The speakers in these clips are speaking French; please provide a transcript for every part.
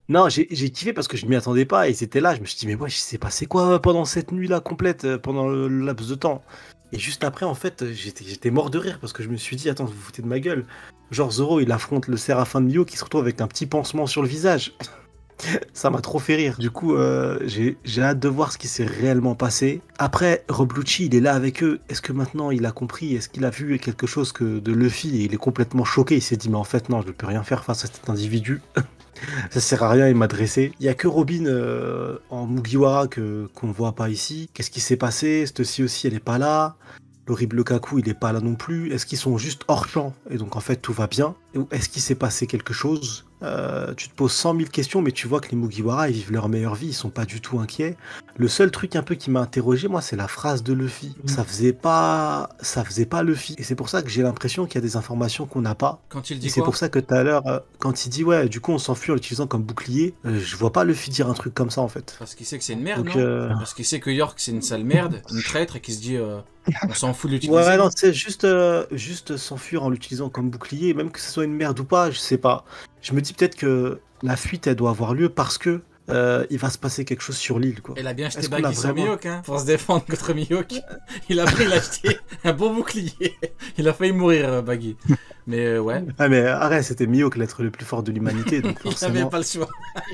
Non, j'ai kiffé parce que je m'y attendais pas. Ils étaient là. Je me suis dit, mais ouais, il s'est passé quoi pendant cette nuit-là complète, pendant le laps de temps. Et juste après, en fait, j'étais mort de rire parce que je me suis dit, attends, vous vous foutez de ma gueule. Genre, Zoro, il affronte le Séraphin de Mio qui se retrouve avec un petit pansement sur le visage. Ça m'a trop fait rire. Du coup, j'ai hâte de voir ce qui s'est réellement passé. Après, Rob Lucci, il est là avec eux. Est-ce que maintenant il a compris? Est-ce qu'il a vu quelque chose que de Luffy et il est complètement choqué? Il s'est dit, mais en fait, non, je ne peux rien faire face à cet individu. Ça sert à rien, il m'a dressé. Il y a que Robin en Mugiwara qu'on ne voit pas ici. Qu'est-ce qui s'est passé? Cette-ci aussi, elle est pas là. L'horrible Kaku, il est pas là non plus. Est-ce qu'ils sont juste hors champ et donc en fait tout va bien? Ou est-ce qu'il s'est passé quelque chose? Tu te poses 100 000 questions, mais tu vois que les Mugiwara, ils vivent leur meilleure vie, ils sont pas du tout inquiets. Le seul truc un peu qui m'a interrogé, moi, c'est la phrase de Luffy. Ça faisait pas Luffy. Et c'est pour ça que j'ai l'impression qu'il y a des informations qu'on n'a pas. Quand il Et dit c'est pour quoi? ça que tout à l'heure, quand il dit ouais, du coup on s'enfuit en l'utilisant comme bouclier, je vois pas Luffy dire un truc comme ça en fait. Parce qu'il sait que c'est une merde, Donc non? Parce qu'il sait que York c'est une sale merde, une traître, et qu'il se dit on s'en fout de l'utiliser, ouais, non, non? c'est juste s'enfuir en l'utilisant comme bouclier, même que ce soit une merde ou pas, je sais pas. Je me dis peut-être que la fuite elle doit avoir lieu parce que il va se passer quelque chose sur l'île quoi. Elle a bien acheté Est-ce qu'on a Baggy sur vraiment Mihawk, hein, pour se défendre contre Mihawk. Il a acheté un bon bouclier. Il a failli mourir, Baggy. Mais ouais, Ah mais arrête, c'était Mihawk l'être le plus fort de l'humanité, donc il avait forcément pas le choix.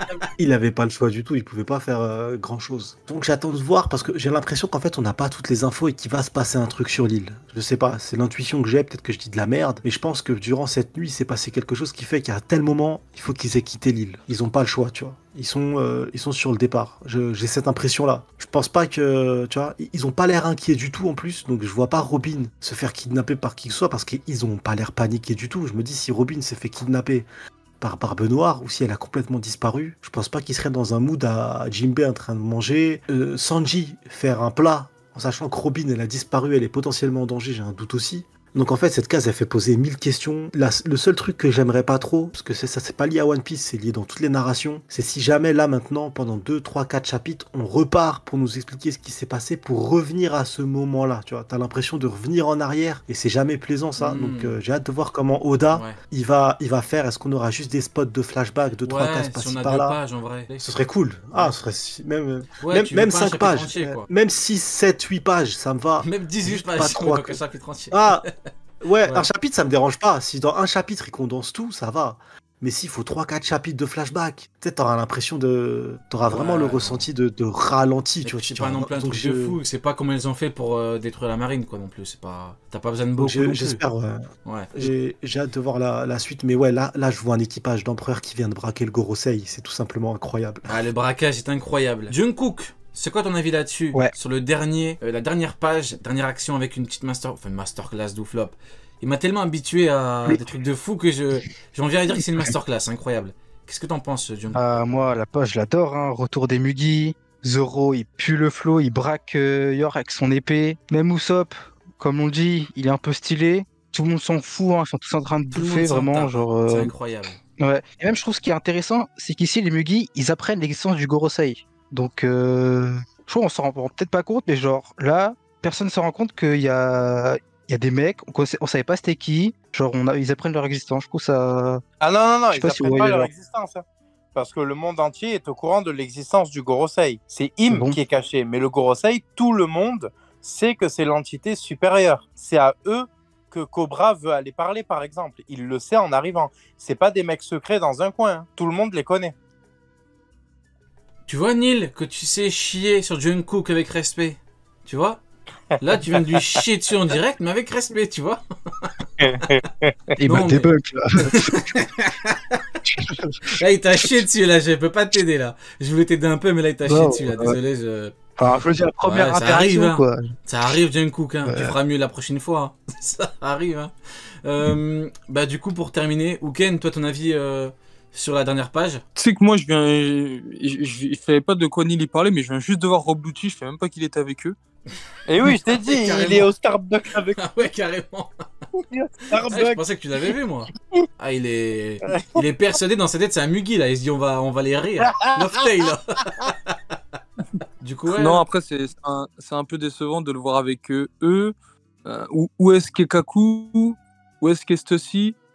il avait pas le choix du tout, il pouvait pas faire grand chose. Donc j'attends de voir parce que j'ai l'impression qu'en fait on n'a pas toutes les infos et qu'il va se passer un truc sur l'île. Je sais pas, c'est l'intuition que j'ai, peut-être que je dis de la merde, mais je pense que durant cette nuit il s'est passé quelque chose qui fait qu'à tel moment il faut qu'ils aient quitté l'île. Ils ont pas le choix, tu vois. Ils sont sur le départ. J'ai cette impression-là. Je pense pas que, tu vois, ils ont pas l'air inquiets du tout en plus, donc je vois pas Robin se faire kidnapper par qui que ce soit parce qu'ils ont pas l'air paniqués du tout. Je me dis si Robin s'est fait kidnapper par Barbe Noire, ou si elle a complètement disparu, je pense pas qu'il serait dans un mood à Jinbei en train de manger. Sanji faire un plat, en sachant que Robin elle a disparu, elle est potentiellement en danger, j'ai un doute aussi. Donc en fait cette case elle fait poser 1000 questions. Le seul truc que j'aimerais pas trop, parce que ça c'est pas lié à One Piece, c'est lié dans toutes les narrations, c'est si jamais là maintenant pendant 2, 3, 4 chapitres on repart pour nous expliquer ce qui s'est passé pour revenir à ce moment-là, tu vois. T'as l'impression de revenir en arrière et c'est jamais plaisant ça. Donc Hmm, j'ai hâte de voir comment Oda ouais. il va faire. Est-ce qu'on aura juste des spots de flashback, de 3 cases Ouais, si on par-ci a deux par-là? pages en vrai. Ce serait cool. Ah, Ouais. ce serait même, Ouais, même, tu veux même pas un 5 chapitre pages. entier, quoi. Même 6, 7, 8 pages, ça me va. Même 18 Juste pas pages, mais 3. pas qu'un chapitre entier. Ah, ouais, un Ouais. chapitre, ça me dérange pas. Si dans un chapitre, il condense tout, ça va. Mais s'il faut 3, 4 chapitres de flashback, tu sais, t'auras l'impression de. T'auras vraiment le Ouais, non. ressenti de ralenti, Et tu vois. puis Tu c'est te pas non diras, plus un donc truc de fou. C'est pas comment ils ont fait pour détruire la marine, quoi, non plus. C'est pas. T'as pas besoin de beaucoup non plus. j'espère, ouais. Ouais. J'ai hâte de voir la suite. Mais ouais, là, je vois un équipage d'empereurs qui vient de braquer le Gorosei. C'est tout simplement incroyable. Ah, le braquage est incroyable. Jungkook, c'est quoi ton avis là-dessus? Ouais. Sur le dernier, la dernière page, dernière action avec une petite enfin une masterclass d'Ouflop. Il m'a tellement habitué à des trucs de fou que j'en viens à dire que c'est une masterclass, incroyable. Qu'est-ce que t'en penses, Jungkook? Moi, la page, je l'adore, hein. Retour des Mugi. Zoro, il pue le flow, il braque Yor avec son épée. Même Usopp, comme on dit, il est un peu stylé. Tout le monde s'en fout, hein. Ils sont tous en train de Tout le monde bouffer, s'en vraiment. tape. Genre, C'est incroyable. ouais. Et même, je trouve ce qui est intéressant, c'est qu'ici, les Mugi, ils apprennent l'existence du Gorosei. Donc, je trouve qu'on s'en rend peut-être pas compte, mais genre, là, personne ne se rend compte qu'il y a des mecs, on savait pas c'était qui. Genre, ils apprennent leur existence. Je trouve ça. Ah non, non, non, Je sais ils pas si vous apprennent pas voyez, leur genre. existence, hein. Parce que le monde entier est au courant de l'existence du Gorosei. C'est Im Bon. qui est caché, mais le Gorosei, tout le monde sait que c'est l'entité supérieure. C'est à eux que Cobra veut aller parler, par exemple. Il le sait en arrivant. C'est pas des mecs secrets dans un coin, hein. Tout le monde les connaît. Tu vois, Neil, que tu sais chier sur Jungkook avec respect. Tu vois? Là, tu viens de lui chier dessus en direct, mais avec respect, tu vois? Il Non, m'a mais- débunk, là. Là, il t'a chié dessus, là, je peux pas t'aider, là. Je voulais t'aider un peu, mais là, il t'a chié Non, dessus, là. ouais. Désolé, je... Enfin, je veux dire, la première Ouais, ça arrive, interaction, hein. quoi. Ça arrive, Jungkook, hein. Tu Ouais. feras mieux la prochaine fois. Hein. Ça arrive, hein. Bah, du coup, pour terminer, Uken, toi, ton avis sur la dernière page? Tu sais que moi, je savais pas de quoi Neil y parlait, mais je viens juste de voir Rob Lucci, je savais même pas qu'il était avec eux. Et oui, je t'ai dit, il Carrément. est au Starbucks avec Ah ouais, carrément. lui. Ah, je Starbucks. pensais que tu l'avais vu, moi. Ah, il est persuadé dans sa tête, c'est un Mugi, là. Il se dit, on va les rire. Loftail, là. Du coup, ouais. Non, après, c'est un peu décevant de le voir avec eux. Où est-ce qu'est Kaku? Où est-ce qu'est Stussy?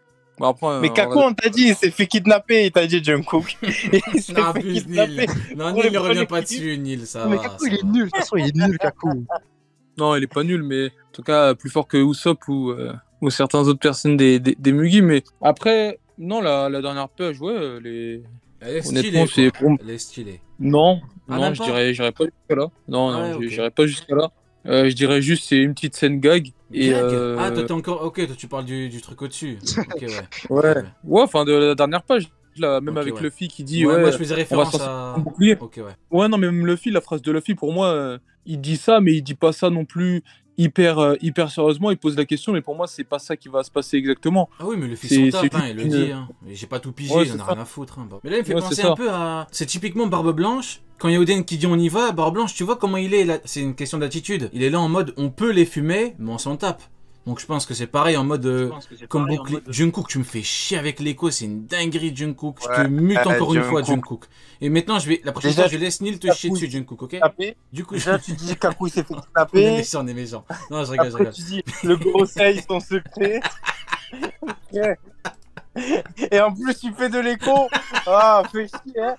Bon, après, Mais Kaku, on t'a dit, il s'est fait kidnapper, il t'a dit Jungkook. Il s'est Non, fait plus kidnapper. Nil. Non, Pour Nil, les ne revient premiers pas clips. dessus, Nil, ça Mais va. Kaku, ça il est va. nul. De toute façon, il est nul, Kaku. Non, il est pas nul, mais en tout cas, plus fort que Usopp ou certaines autres personnes des Mugi. Mais après, non, la dernière page, ouais, Elle est honnêtement, stylée, c'est quoi. pour. Elle est stylée. Non, Ah, non, même je pas dirais, j'irais pas jusqu'à là. Non, Ah ouais, non, ok. j'irais pas jusqu'à là. Je dirais juste c'est une petite scène gag. Et Gag Ah, toi, t'es encore. Ok, toi, tu parles du truc au-dessus. Ok, ouais. ouais, Ok, ouais, enfin de la dernière page, là, même Ok, avec ouais. Luffy qui dit Ouais, ouais, moi, je faisais on va référence sortir à. son bouclier. Ok, ouais. Ouais, non, mais même Luffy, la phrase de Luffy, pour moi, il dit ça, mais il dit pas ça non plus hyper sérieusement. Il pose la question, mais pour moi, c'est pas ça qui va se passer exactement. Ah oui, mais le fils C'est s'en tape, hein, juste il le une- dit. Hein. Mais j'ai pas tout pigé, Ouais, il en c'est a ça. rien à foutre. Hein. Mais là, il me fait Ouais, penser c'est ça. un peu à. C'est typiquement Barbe Blanche. Quand il y a Oden qui dit on y va, Barbe Blanche, tu vois comment il est là. C'est une question d'attitude. Il est là en mode on peut les fumer, mais on s'en tape. Donc je pense que c'est pareil en mode. Comme bouclier. Jungkook, tu me fais chier avec l'écho, c'est une dinguerie, Jungkook. Je te Ouais, mute encore une fois, Jungkook. Jungkook. Et maintenant, la prochaine Déjà, fois, je laisse Neil te chier dessus, Jungkook, ok Kidnappé. Du coup, Déjà, tu dis Kaku, il s'est fait on est kidnapper. méchant, on est méchant. Non, je rigole, je Après, rigole. tu dis le Gorosei, son secret. Ouais. Et en plus, tu fais de l'écho. Ah, fais chier. Hein.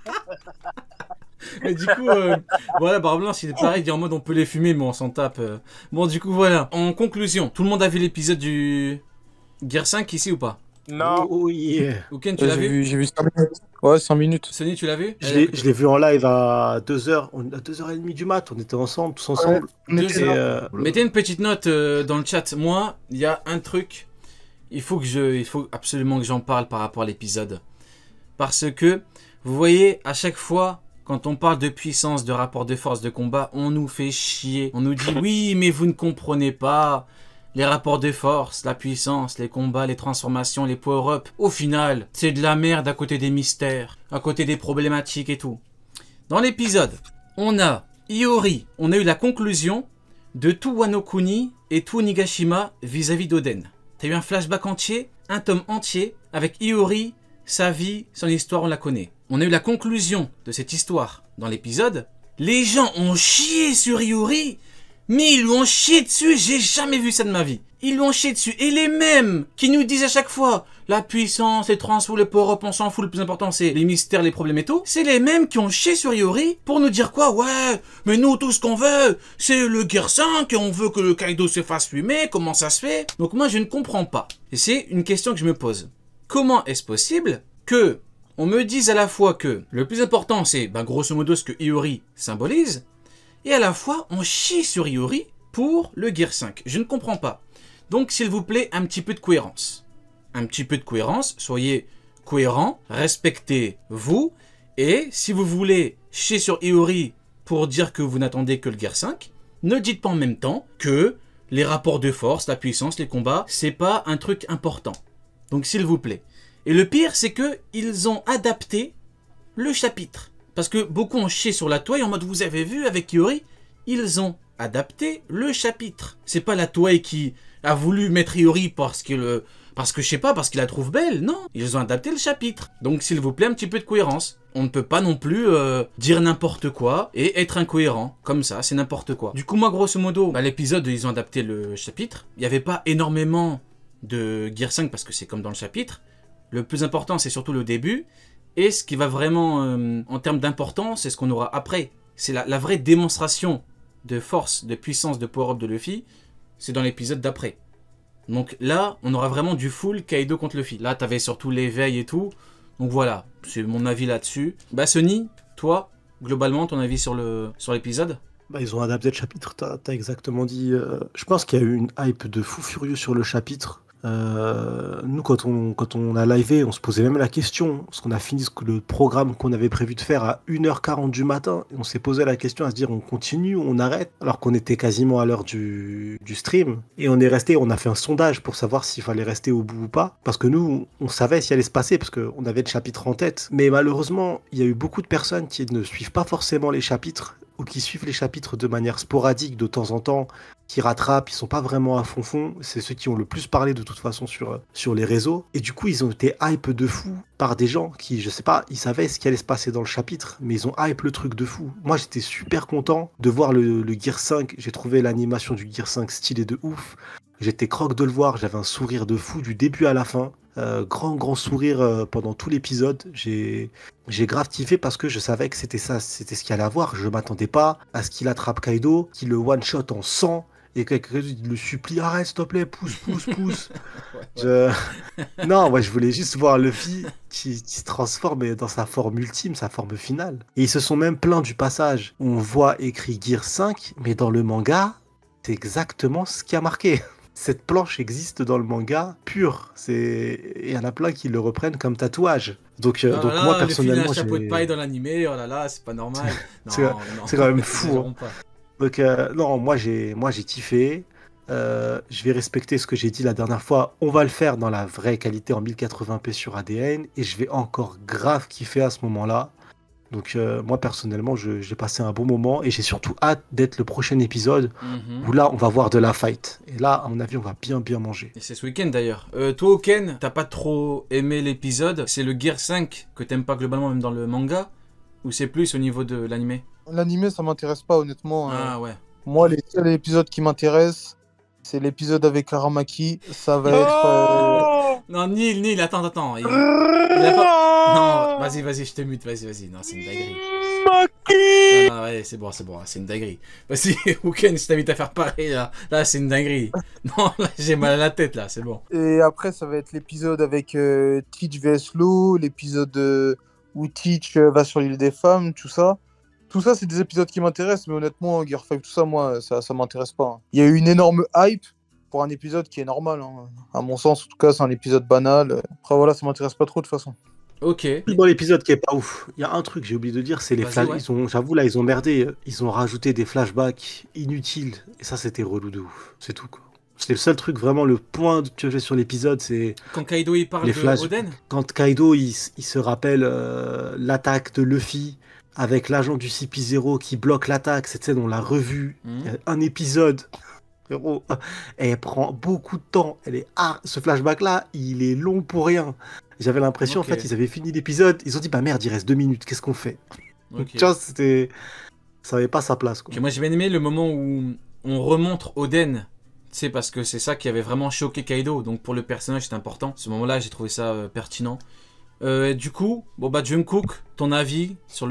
Mais du coup, voilà, Barbe Blanche, il est pareil, il dit en mode on peut les fumer, mais on s'en tape. Bon, du coup, voilà. En conclusion, tout le monde a vu l'épisode du Gear 5 ici ou pas Non. Oh, yeah. Ouken, tu l'as vu J'ai vu 5 minutes. Ouais, 5 minutes. Sonny, tu l'as vu Je l'ai vu en live à 2h, à 2h30 du mat, on était ensemble, tous ensemble. On Deux était Et, là. Mettez une petite note dans le chat. Moi, il y a un truc, il faut absolument que j'en parle par rapport à l'épisode. Parce que, vous voyez, à chaque fois, quand on parle de puissance, de rapport de force, de combat, on nous fait chier. On nous dit, oui, mais vous ne comprenez pas. Les rapports de force, la puissance, les combats, les transformations, les power-up. Au final, c'est de la merde à côté des mystères, à côté des problématiques et tout. Dans l'épisode, on a Iori, on a eu la conclusion de tout Wano Kuni et tout Onigashima vis-à-vis d'Oden. T'as eu un flashback entier, un tome entier, avec Iori, sa vie, son histoire, on la connaît. On a eu la conclusion de cette histoire dans l'épisode. Les gens ont chié sur Iori, mais ils lui ont chié dessus, j'ai jamais vu ça de ma vie. Ils lui ont chié dessus. Et les mêmes qui nous disent à chaque fois, la puissance, les transfos, le power-up, on s'en fout, le plus important c'est les mystères, les problèmes et tout. C'est les mêmes qui ont chié sur Iori pour nous dire quoi? Ouais, mais nous tout ce qu'on veut, c'est le Gear 5 et on veut que le Kaido se fasse fumer, comment ça se fait? Donc moi je ne comprends pas. Et c'est une question que je me pose. Comment est-ce possible que on me dise à la fois que le plus important c'est grosso modo ce que Iori symbolise, et à la fois on chie sur Iori pour le Gear 5. Je ne comprends pas. Donc s'il vous plaît, un petit peu de cohérence. Un petit peu de cohérence, soyez cohérents, respectez-vous, et si vous voulez chier sur Iori pour dire que vous n'attendez que le Gear 5, ne dites pas en même temps que les rapports de force, la puissance, les combats, c'est pas un truc important. Donc s'il vous plaît. Et le pire, c'est que ils ont adapté le chapitre. Parce que beaucoup ont chié sur la toile en mode vous avez vu avec Iori, ils ont adapté le chapitre. C'est pas la toile qui a voulu mettre Iori parce que je sais pas, parce qu'il la trouve belle, non. Ils ont adapté le chapitre. Donc s'il vous plaît, un petit peu de cohérence. On ne peut pas non plus dire n'importe quoi et être incohérent. Comme ça, c'est n'importe quoi. Du coup, moi, grosso modo, l'épisode, ils ont adapté le chapitre. Il n'y avait pas énormément de Gear 5 parce que c'est comme dans le chapitre. Le plus important, c'est surtout le début. Et ce qui va vraiment, en termes d'importance, c'est ce qu'on aura après. C'est la vraie démonstration de force, de puissance, de power-up de Luffy. C'est dans l'épisode d'après. Donc là, on aura vraiment du full Kaido contre Luffy. Là, t'avais surtout l'éveil et tout. Donc voilà, c'est mon avis là-dessus. Sonny, toi, globalement, ton avis sur l'épisode? Ils ont adapté le chapitre, t'as exactement dit. Je pense qu'il y a eu une hype de fou furieux sur le chapitre. Nous, quand on a livé, on se posait même la question, parce qu'on a fini le programme qu'on avait prévu de faire à 1h40 du matin, et on s'est posé la question à se dire on continue, on arrête, alors qu'on était quasiment à l'heure du stream, et on a fait un sondage pour savoir s'il fallait rester au bout ou pas, parce que nous, on savait ce qui allait se passer, parce qu'on avait le chapitre en tête, mais malheureusement, il y a eu beaucoup de personnes qui ne suivent pas forcément les chapitres, ou qui suivent les chapitres de manière sporadique de temps en temps, qui rattrapent, ils sont pas vraiment à fond. C'est ceux qui ont le plus parlé de toute façon sur les réseaux. Et du coup, ils ont été hype de fou par des gens qui, je sais pas, ils savaient ce qui allait se passer dans le chapitre, mais ils ont hype le truc de fou. Moi, j'étais super content de voir le Gear 5. J'ai trouvé l'animation du Gear 5 stylée de ouf. J'étais croque de le voir, j'avais un sourire de fou du début à la fin. Grand sourire pendant tout l'épisode. J'ai grave kiffé parce que je savais que c'était ça, c'était ce qu'il allait avoir. Je m'attendais pas à ce qu'il attrape Kaido, qu'il le one-shot en sang et que Kaido il le supplie, arrête s'il te plaît, pousse. Non, moi je voulais juste voir Luffy qui se transforme dans sa forme ultime, sa forme finale. Et ils se sont même plaints du passage où on voit écrit Gear 5, mais dans le manga, c'est exactement ce qui a marqué. Cette planche existe dans le manga pur. Il y en a plein qui le reprennent comme tatouage. Donc moi personnellement, le chapeau de paille dans l'animé, oh là là, c'est pas normal. C'est quand même fou. Hein. Donc non, moi j'ai kiffé. Je vais respecter ce que j'ai dit la dernière fois. On va le faire dans la vraie qualité en 1080p sur ADN et je vais encore grave kiffer à ce moment-là. Donc moi personnellement, j'ai passé un bon moment et j'ai surtout hâte d'être le prochain épisode où là on va voir de la fight. Et là, à mon avis, on va bien manger. Et c'est ce week-end d'ailleurs. Toi, Oken, t'as pas trop aimé l'épisode? C'est le Gear 5 que t'aimes pas globalement même dans le manga? Ou c'est plus au niveau de l'animé? L'animé, ça m'intéresse pas honnêtement. Ah ouais. Moi, les seuls épisodes qui m'intéressent, c'est l'épisode avec Aramaki. Ça va être... Non, Neil, attends. Il a pas... Non, vas-y, je te mute, vas-y. Non, c'est une dinguerie. Non, ouais, c'est bon, c'est une dinguerie. Vas-y, Ouken, je t'invite à faire pareil, là. Là, c'est une dinguerie. Non, là, j'ai mal à la tête, là, c'est bon. Et après, ça va être l'épisode avec Teach vs Law, l'épisode où Teach va sur l'île des femmes, tout ça. Tout ça, c'est des épisodes qui m'intéressent, mais honnêtement, Gear 5, tout ça, moi, ça m'intéresse pas. Il y a eu une énorme hype pour un épisode qui est normal. Hein. À mon sens, en tout cas, c'est un épisode banal. Après, voilà, ça m'intéresse pas trop, de toute façon. Ok. Dans l'épisode qui est pas ouf, il y a un truc que j'ai oublié de dire, c'est les flashbacks. Ouais. J'avoue, là, ils ont merdé. Ils ont rajouté des flashbacks inutiles. Et ça, c'était relou de ouf. C'est tout, quoi. C'était le seul truc, vraiment, le point que j'ai sur l'épisode, c'est... Quand Kaido, il parle de Oden. Quand Kaido, il se rappelle l'attaque de Luffy avec l'agent du CP0 qui bloque l'attaque. Cette scène, on l'a revue. Il y a un épisode... Frérot, elle prend beaucoup de temps. Ce flashback-là, il est long pour rien. J'avais l'impression, en fait, ils avaient fini l'épisode. Ils ont dit, bah merde, il reste 2 minutes. Qu'est-ce qu'on fait? Tu vois, ça avait pas sa place, quoi. Okay, moi, j'ai bien aimé le moment où on remontre Oden. C'est parce que c'est ça qui avait vraiment choqué Kaido. Donc, pour le personnage, c'est important. Ce moment-là, j'ai trouvé ça pertinent. Du coup, bon bah Jungkook, ton avis sur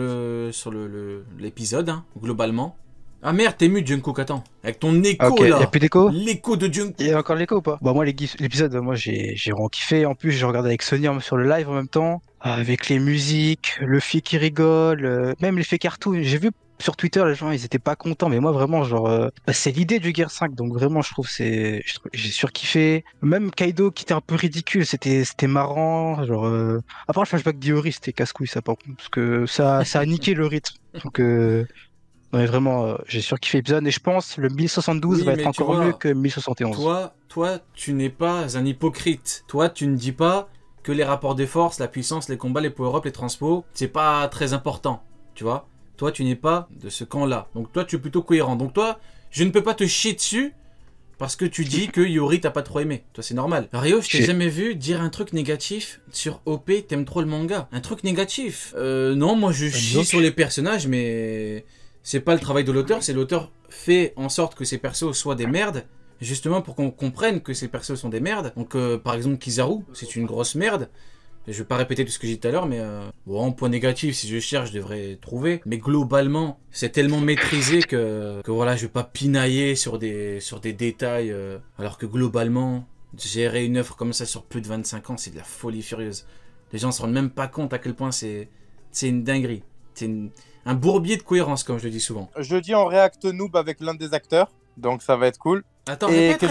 l'épisode, hein, globalement? Ah merde, t'es mute Jungkook, attends. Avec ton écho là. Y'a plus d'écho? L'écho de Jungkook. Y'a encore l'écho ou pas? Bah moi l'épisode, moi j'ai vraiment kiffé. En plus j'ai regardé avec Sonia sur le live en même temps. Avec les musiques, le Luffy qui rigole, même l'effet cartoon. J'ai vu sur Twitter les gens ils étaient pas contents, mais moi vraiment genre c'est l'idée du Gear 5, donc vraiment je trouve j'ai surkiffé. Même Kaido qui était un peu ridicule, c'était marrant. Genre à part le flashback d'Iori, c'était casse-couille ça par contre, parce que ça a niqué le rythme. Donc non mais vraiment, j'ai surkiffé l'épisode et je pense le 1072 va être encore mieux que 1071. Toi, tu n'es pas un hypocrite. Toi, tu ne dis pas que les rapports de force, la puissance, les combats, les power-up, les transpos, c'est pas très important. Tu vois? Toi, tu n'es pas de ce camp-là. Donc toi, tu es plutôt cohérent. Donc toi, je ne peux pas te chier dessus parce que tu dis que Yori t'as pas trop aimé. Toi, c'est normal. Rio, je t'ai jamais vu dire un truc négatif sur OP, t'aimes trop le manga. Un truc négatif. Non, moi je chie sur les personnages, mais... C'est pas le travail de l'auteur, c'est l'auteur fait en sorte que ces persos soient des merdes, justement pour qu'on comprenne que ces persos sont des merdes. Donc par exemple Kizaru, c'est une grosse merde. Je vais pas répéter tout ce que j'ai dit tout à l'heure, mais bon, point négatif, si je cherche, je devrais trouver. Mais globalement, c'est tellement maîtrisé que voilà, je vais pas pinailler sur des détails, alors que globalement, gérer une œuvre comme ça sur plus de 25 ans, c'est de la folie furieuse. Les gens se rendent même pas compte à quel point c'est une dinguerie. C'est un bourbier de cohérence, comme je le dis souvent. Jeudi, on réacte noob avec l'un des acteurs, donc ça va être cool. Attends, répète.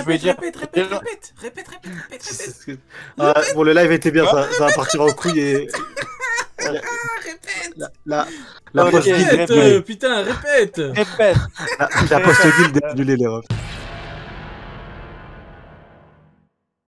Bon, le live était bien, ça va partir en couille et... Répète. La post-guild, répète. Putain, répète. La post-guild est annulée, les refs.